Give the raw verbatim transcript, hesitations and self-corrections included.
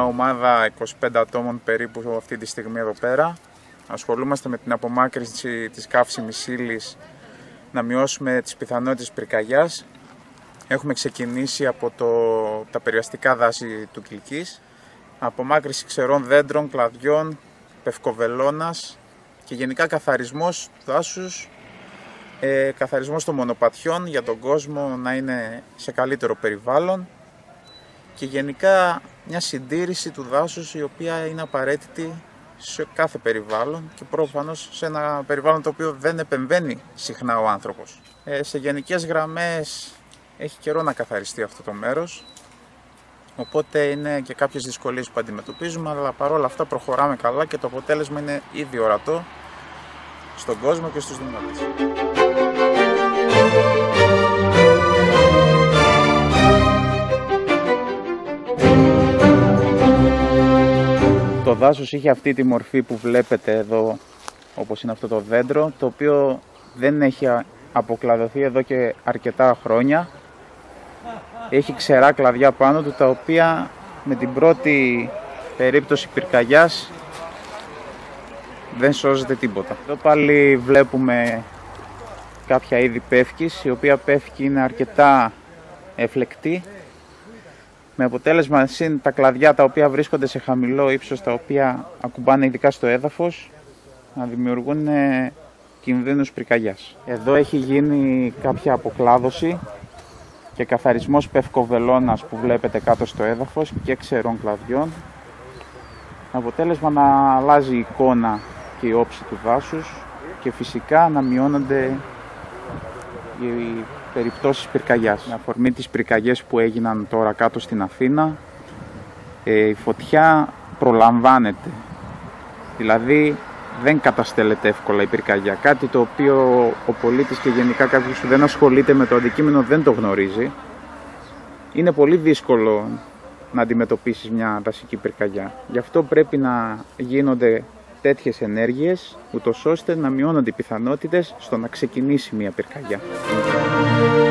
ομάδα είκοσι πέντε ατόμων περίπου αυτή τη στιγμή εδώ πέρα. Ασχολούμαστε με την απομάκρυνση της καύσιμης ύλης, να μειώσουμε τις πιθανότητες πυρκαγιάς. Έχουμε ξεκινήσει από το, τα περιαστικά δάση του Κιλκής, απομάκρυνση ξερών δέντρων, κλαδιών, πευκοβελώνας και γενικά καθαρισμός του δάσους, ε, καθαρισμός των μονοπατιών για τον κόσμο να είναι σε καλύτερο περιβάλλον και γενικά μια συντήρηση του δάσους η οποία είναι απαραίτητη σε κάθε περιβάλλον και προφανώς σε ένα περιβάλλον το οποίο δεν επεμβαίνει συχνά ο άνθρωπος. Ε, σε γενικές γραμμές έχει καιρό να καθαριστεί αυτό το μέρος, οπότε είναι και κάποιες δυσκολίες που αντιμετωπίζουμε, αλλά παρόλα αυτά προχωράμε καλά και το αποτέλεσμα είναι ήδη ορατό στον κόσμο και στους δημότες. Το δάσος είχε αυτή τη μορφή που βλέπετε εδώ, όπως είναι αυτό το δέντρο, το οποίο δεν έχει αποκλαδωθεί εδώ και αρκετά χρόνια. Έχει ξερά κλαδιά πάνω του, τα οποία με την πρώτη περίπτωση πυρκαγιάς δεν σώζεται τίποτα. Εδώ πάλι βλέπουμε κάποια είδη πεύκης, η οποία πεύκη είναι αρκετά εφλεκτή, με αποτέλεσμα συν τα κλαδιά τα οποία βρίσκονται σε χαμηλό ύψος, τα οποία ακουμπάνε ειδικά στο έδαφος, να δημιουργούν κινδύνους πυρκαγιάς. Εδώ έχει γίνει κάποια αποκλάδωση και καθαρισμός πευκοβελώνας που βλέπετε κάτω στο έδαφος και ξερών κλαδιών. Αποτέλεσμα να αλλάζει η εικόνα και η όψη του δάσους και φυσικά να μειώνονται οι περιπτώσεις πυρκαγιάς. Με αφορμή τις πυρκαγιές που έγιναν τώρα κάτω στην Αθήνα, η φωτιά προλαμβάνεται, δηλαδή δεν καταστέλλεται εύκολα η πυρκαγιά, κάτι το οποίο ο πολίτης και γενικά κάποιος που δεν ασχολείται με το αντικείμενο δεν το γνωρίζει. Είναι πολύ δύσκολο να αντιμετωπίσεις μια δασική πυρκαγιά, γι' αυτό πρέπει να γίνονται τέτοιες ενέργειες, ούτως ώστε να μειώνονται οι πιθανότητες στο να ξεκινήσει μια πυρκαγιά.